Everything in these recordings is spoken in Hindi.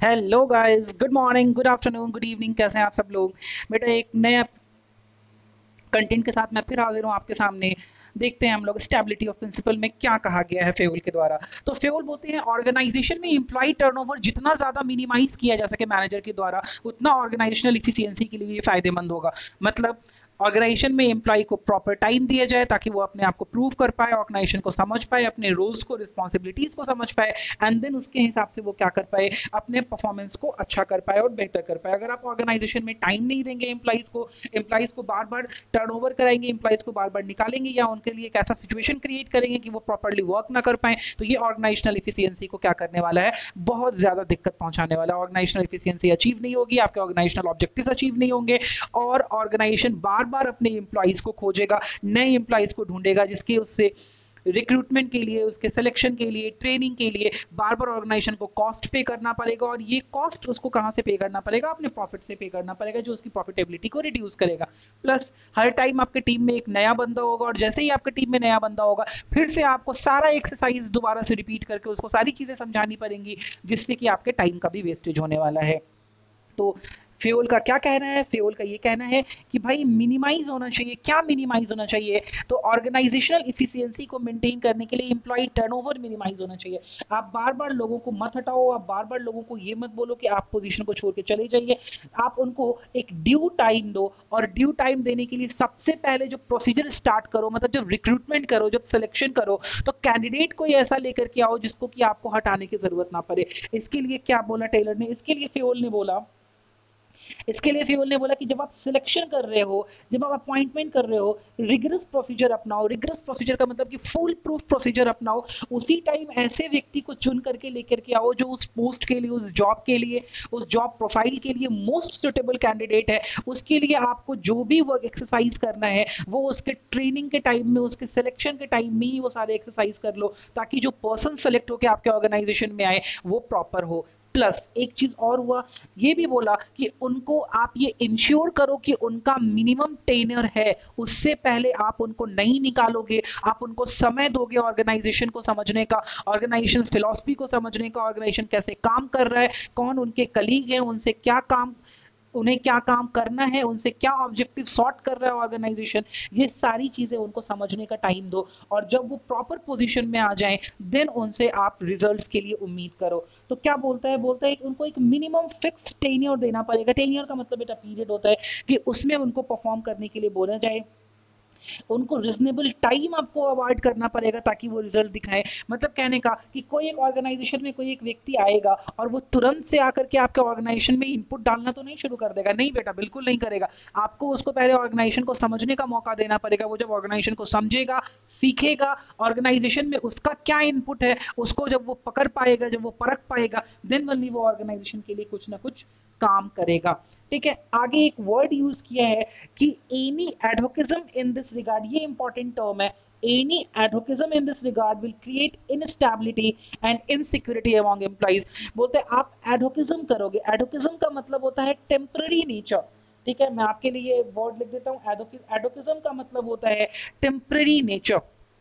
Hello guys, good morning, good afternoon, good evening. कैसे हैं आप सब लोग? बेटा एक नया कंटेंट के साथ मैं फिर हाजिर हूँ आपके सामने। देखते हैं हम लोग स्टेबिलिटी ऑफ प्रिंसिपल में क्या कहा गया है फेवल के द्वारा। तो फेवल बोलते हैं ऑर्गेनाइजेशन में एम्प्लॉय टर्नओवर जितना ज्यादा मिनिमाइज किया जा सके मैनेजर के द्वारा, उतना ऑर्गेनाइजेशनल इफिशियंसी के लिए ये फायदेमंद होगा। मतलब ऑर्गेनाइजेशन में एम्प्लॉय को प्रॉपर टाइम दिया जाए ताकि वो अपने आप को प्रूव कर पाए, ऑर्गेनाइजेशन को समझ पाए, अपने रोल्स को, रिस्पॉन्सिबिलिटीज को समझ पाए, एंड देन उसके हिसाब से वो क्या कर पाए, अपने परफॉर्मेंस को अच्छा कर पाए और बेहतर कर पाए। अगर आप ऑर्गेनाइजेशन में टाइम नहीं देंगे एम्प्लॉइज को बार बार टर्नओवर कराएंगे, एम्प्लॉइज को बार बार निकालेंगे या उनके लिए एक ऐसा सिचुएशन क्रिएट करेंगे कि वो प्रॉपरली वर्क ना कर पाए, तो ये ऑर्गेनाइजेशनल इफिशियंसी को क्या करने वाला है, बहुत ज्यादा दिक्कत पहुंचाने वाला है। ऑर्गेनाइजेशनल इफिशियंसी अचीव नहीं होगी, आपके ऑर्गेनाइजेशनल ऑब्जेक्टिव्स अचीव नहीं होंगे और ऑर्गेनाइजेशन बार बार अपने एम्प्लॉइज को खोजेगा, नए एम्प्लॉइज को ढूंढेगा, जिसके उससे रिक्रूटमेंट के लिए, उसके सिलेक्शन के लिए, ट्रेनिंग के लिए बार बार ऑर्गेनाइजेशन को कॉस्ट पे करना पड़ेगा। और ये कॉस्ट उसको कहां से पे करना पड़ेगा? अपने प्रॉफिट से पे करना पड़ेगा, जो उसकी प्रॉफिटेबिलिटी को रिड्यूस करेगा। प्लस हर टाइम आपके टीम में एक नया बंदा होगा और जैसे ही आपके टीम में नया बंदा होगा, फिर से आपको सारा एक्सरसाइज दोबारा से रिपीट करके उसको सारी चीजें समझानी पड़ेंगी, जिससे कि आपके टाइम का भी वेस्टेज होने वाला है। तो फ्यूल का क्या कहना है? फ्यूल का ये कहना है कि भाई मिनिमाइज होना चाहिए। क्या मिनिमाइज होना चाहिए? तो ऑर्गेनाइजेशनल इफिशियंसी को मेंटेन करने के लिए एम्प्लॉय टर्नओवर मिनिमाइज होना चाहिए। आप बार बार लोगों को मत हटाओ, आप बार बार लोगों को ये मत बोलो कि आप पोजीशन को छोड़ के चले जाइए। आप उनको एक ड्यू टाइम दो, और ड्यू टाइम देने के लिए सबसे पहले जो प्रोसीजर स्टार्ट करो, मतलब जब रिक्रूटमेंट करो, जब सिलेक्शन करो, तो कैंडिडेट को ऐसा लेकर के आओ जिसको कि आपको हटाने की जरूरत ना पड़े। इसके लिए क्या बोला टेलर ने? इसके लिए फ्यूल ने बोला, इसके लिए फ्यूल ने बोला कि जब आप सिलेक्शन कर रहे हो, जब आप अपॉइंटमेंट कर रहे हो, रिगरस प्रोसीजर अपनाओ। रिगरस प्रोसीजर का मतलब कि फुल प्रूफ प्रोसीजर अपनाओ। उसी टाइम ऐसे व्यक्ति को चुन करके लेकर के आओ जो उस पोस्ट के लिए, उस जॉब के लिए, उस जॉब प्रोफाइल के लिए मोस्ट सुटेबल कैंडिडेट है। उसके लिए आपको जो भी वर्क एक्सरसाइज करना है वो उसके ट्रेनिंग के टाइम में, उसके सिलेक्शन के टाइम में ही वो सारे एक्सरसाइज कर लो, ताकि जो पर्सन सेलेक्ट होकर आपके ऑर्गेनाइजेशन में आए वो प्रॉपर हो। प्लस एक चीज और हुआ, ये भी बोला कि उनको आप ये इंश्योर करो कि उनका मिनिमम टेन्योर है, उससे पहले आप उनको नहीं निकालोगे। आप उनको समय दोगे ऑर्गेनाइजेशन को समझने का, ऑर्गेनाइजेशन फिलॉसफी को समझने का, ऑर्गेनाइजेशन कैसे काम कर रहा है, कौन उनके कलीग हैं, उनसे क्या काम, उन्हें क्या काम करना है, उनसे क्या ऑब्जेक्टिव सॉर्ट कर रहा है ऑर्गेनाइजेशन, ये सारी चीजें उनको समझने का टाइम दो। और जब वो प्रॉपर पोजीशन में आ जाएं, देन उनसे आप रिजल्ट्स के लिए उम्मीद करो। तो क्या बोलता है? बोलता है कि उनको एक मिनिमम फिक्स टेन्योर देना पड़ेगा। टेन्योर का मतलब बेटा पीरियड होता है कि उसमें उनको परफॉर्म करने के लिए बोला जाए। उनको रिजनेबल टाइम आपको अवॉइड करना पड़ेगा ताकि वो रिजल्ट दिखाए। मतलब कहने का कि कोई एक ऑर्गेनाइजेशन में कोई एक व्यक्ति आएगा और वो तुरंत से आकर के आपके ऑर्गेनाइजेशन में इनपुट डालना तो नहीं शुरू कर देगा। नहीं बेटा, बिल्कुल नहीं करेगा। आपको उसको पहले ऑर्गेनाइजेशन को समझने का मौका देना पड़ेगा। वो जब ऑर्गेनाइजेशन को समझेगा, सीखेगा, ऑर्गेनाइजेशन में उसका क्या इनपुट है, उसको जब वो पकड़ पाएगा, जब वो परख पाएगा, देन वनली वो ऑर्गेनाइजेशन के लिए कुछ ना कुछ काम करेगा। ठीक है, आगे एक वर्ड यूज किया है कि any adhocism in this regard, ये इंपॉर्टेंट टर्म है। Any adhocism in this regard will create instability and insecurity among employees. बोलते हैं आप एडवोकिज्म करोगे। एडवोकिज्म का मतलब होता है टेम्पररी नेचर। ठीक है, मैं आपके लिए वर्ड लिख देता हूं। एडवोकिज्म का मतलब होता है टेम्पररी नेचर।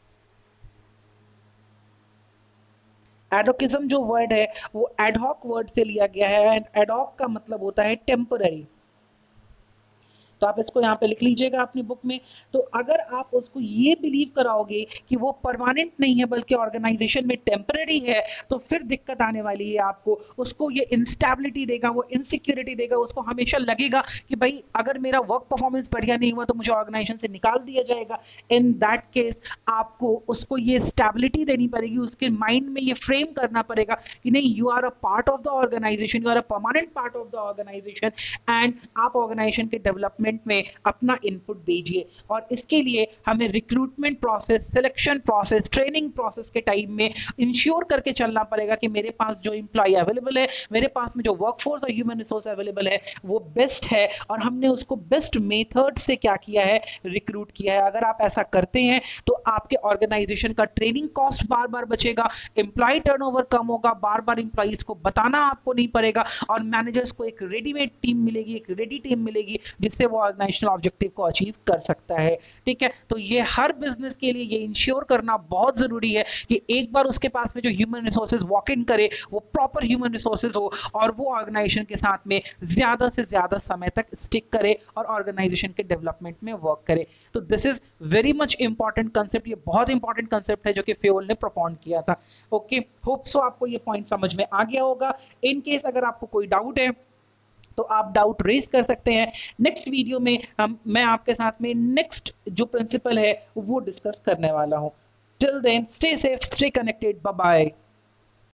एडोकिज्म जो वर्ड है वो एडहॉक वर्ड से लिया गया है, एंड एडहॉक का मतलब होता है टेम्पररी। तो आप इसको यहाँ पे लिख लीजिएगा अपनी बुक में। तो अगर आप उसको ये बिलीव कराओगे कि वो परमानेंट नहीं है बल्कि ऑर्गेनाइजेशन में टेम्पररी है, तो फिर दिक्कत आने वाली है आपको। उसको ये इंस्टेबिलिटी देगा, वो इनसिक्योरिटी देगा। उसको हमेशा लगेगा कि भाई अगर मेरा वर्क परफॉर्मेंस बढ़िया नहीं हुआ तो मुझे ऑर्गेनाइजेशन से निकाल दिया जाएगा। इन दैट केस आपको उसको ये स्टेबिलिटी देनी पड़ेगी, उसके माइंड में ये फ्रेम करना पड़ेगा कि नहीं, you are a part of the organisation, you are a permanent part of the organisation, and आप ऑर्गेनाइजेशन के डेवलपमेंट में अपना इनपुट दीजिए। और इसके लिए हमें recruitment process, selection process, training process के टाइम में इंश्योर करके चलना पड़ेगा कि मेरे पास जो इंप्लॉय अवेलेबल है, मेरे पास में जो वर्कफोर्स और ह्यूमन रिसोर्स अवेलेबल है, वो बेस्ट है और हमने उसको बेस्ट मेथड से क्या किया है, रिक्रूट किया है। अगर आप ऐसा करते हैं तो आपके ऑर्गेनाइजेशन का ट्रेनिंग कॉस्ट बार बार बचेगा, एम्प्लॉय टर्नओवर कम होगा, बार बार इंप्लॉइज को बताना आपको नहीं पड़ेगा, और मैनेजर्स को एक रेडीमेड टीम मिलेगी, एक रेडी टीम मिलेगी, जिससे वो ऑर्गेनाइजेशनल ऑब्जेक्टिव को अचीव कर सकता है। ठीक है, तो ये हर बिजनेस के लिए ये इंश्योर करना बहुत जरूरी है कि एक बार उसके पास में जो ह्यूमन रिसोर्सेज वॉक इन करे वो प्रॉपर ह्यूमन रिसोर्सेज हो और वो ऑर्गेनाइजेशन के साथ में ज्यादा से ज्यादा समय तक स्टिक करे और ऑर्गेनाइजेशन के डेवलपमेंट में वर्क करे। तो this is very much important concept, ये बहुत इंपॉर्टेंट कंसेप्ट है जो कि फेयोल ने प्रोपाउंड किया था। ओके, होप सो आपको ये पॉइंट समझ में आ गया होगा। इन केस अगर आपको कोई डाउट है तो आप डाउट रेज कर सकते हैं। नेक्स्ट वीडियो में मैं आपके साथ में नेक्स्ट जो प्रिंसिपल है वो डिस्कस करने वाला हूं। Till then stay safe, stay connected, bye bye.